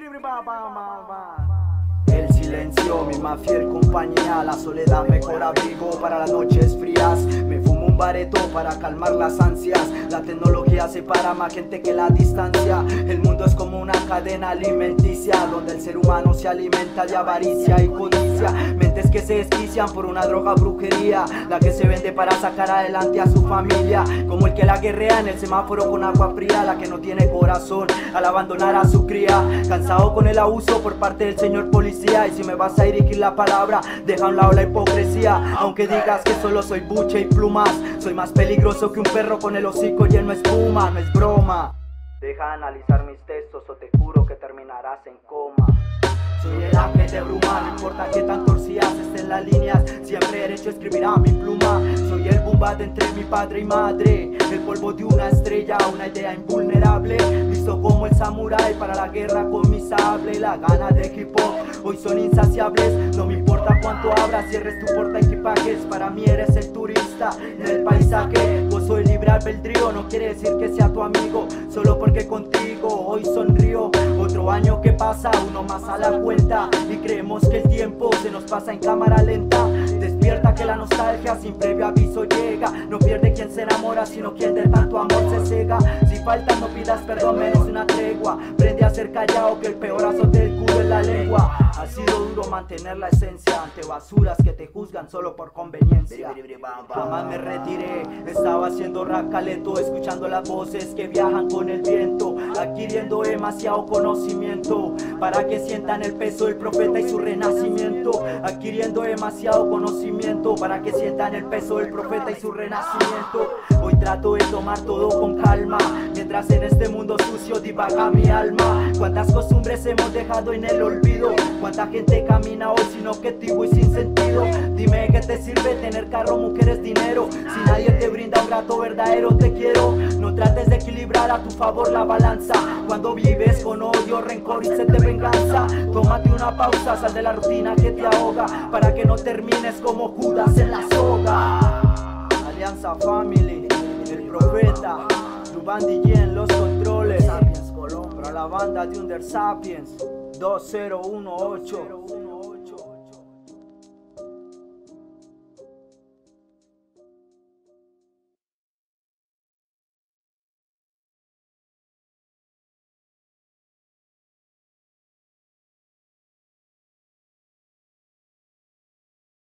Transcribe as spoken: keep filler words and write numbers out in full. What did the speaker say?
El silencio, mi más fiel compañía, la soledad mejor abrigo para las noches frías. Me fumo un bareto para calmar las ansias. La tecnología separa más gente que la distancia. El mundo es como una cadena alimenticia, donde el ser humano se alimenta de avaricia y codicia. Mentes que se desquician por una droga brujería, la que se vende para sacar adelante a su familia. Como el que la guerrea en el semáforo con agua fría, la que no tiene corazón al abandonar a su cría. Cansado con el abuso por parte del señor policía. Y si me vas a dirigir la palabra, deja a un lado la hipocresía. Aunque digas que solo soy buche y plumas, soy más peligroso que un perro con el hocico lleno de espuma. No es broma. Deja de analizar mis textos o te juro que terminarás en coma. Soy el ángel de bruma, no importa que tan torcidas estén las líneas, siempre derecho escribirá mi pluma. Soy el Bumbat entre mi padre y madre, el polvo de una estrella, una idea invulnerable. Listo como el samurái para la guerra con mi sable. Las ganas de hip hop hoy son insaciables. No me importa cuánto abras, cierres tu porta equipajes. Para mí eres el turista en el paisaje. Vos soy libre albedrío, no quiere decir que sea tu amigo, solo porque contigo hoy sonrío. Otro año que pasa, uno más a la cuenta, y creemos que el tiempo se nos pasa en cámara lenta. Despierta que la nostalgia sin previo aviso llega. No pierde quien se enamora, sino quien de tanto amor se cega. Si falta no pidas perdón, menos una tregua. Aprende a ser callado, que el peor azote del culo es la lengua. Ha sido duro mantener la esencia ante basuras que te juzgan solo por conveniencia. Jamás me retiré, estaba haciendo rap caleto, escuchando las voces que viajan con el viento, adquiriendo demasiado conocimiento para que sientan el peso del profeta y su renacimiento. Adquiriendo demasiado conocimiento para que sientan el peso del profeta y su renacimiento. Hoy trato de tomar todo con calma, mientras en este mundo sucio divaga mi alma. Cuántas costumbres hemos dejado en el olvido, cuánta gente camina hoy sin objetivo y sin sentido. Dime qué te sirve tener carro, mujeres, dinero, si nadie te brinda un grato verdadero te quiero. No trates de equilibrar a tu favor la balanza, cuando vives con odio, rencor y sed de venganza. Tómate una pausa, sal de la rutina que te ahoga, para que no termines como Judas en la soga. Alianza Family, el profeta, Rubandi G en los controles, para la banda de Under Sapiens dos cero uno ocho.